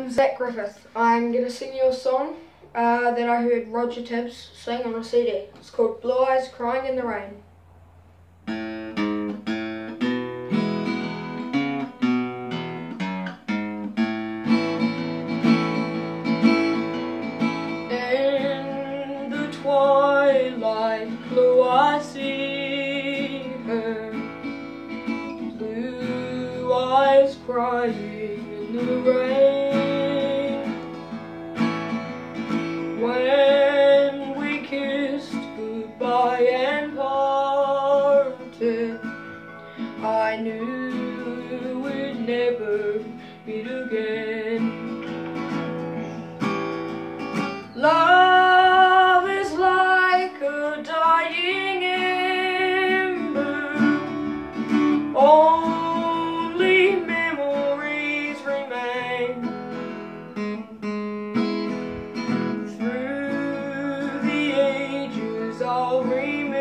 I'm Zach Griffith. I'm going to sing you a song that I heard Roger Tibbs sing on a CD. It's called Blue Eyes Crying in the Rain. In the twilight, blue I see her, blue eyes crying in the rain. When we kissed goodbye and parted, I knew we'd never meet again. Love is like a dying ember, only memories remain. Through the ages I'll remember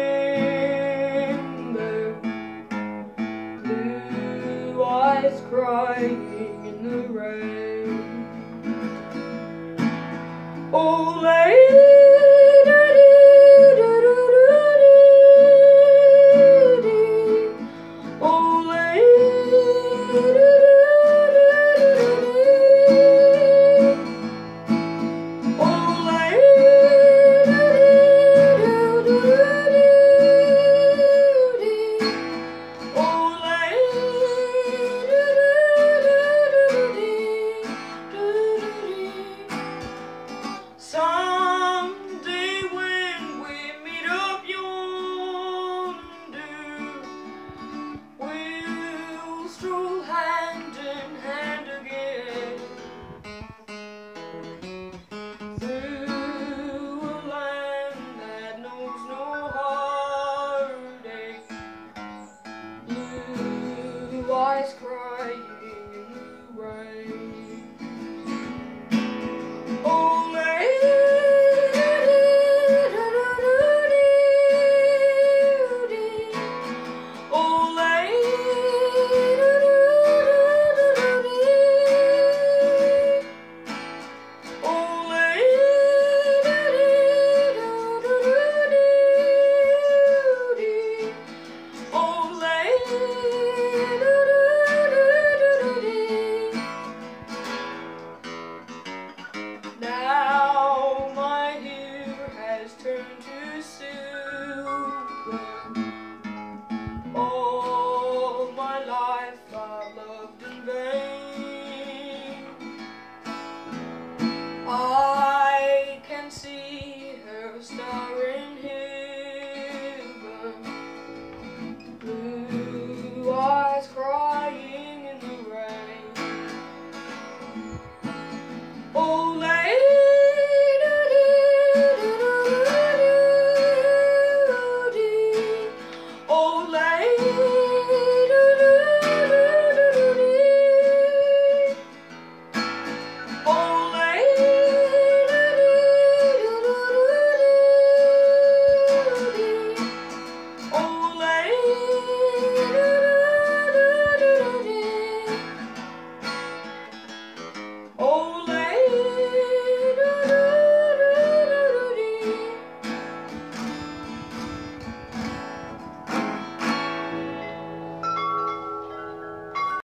blue eyes crying in the rain. Oh, lady. Someday when we meet up yonder, we'll stroll hand in hand again through a land that knows no heartache. Blue eyes crying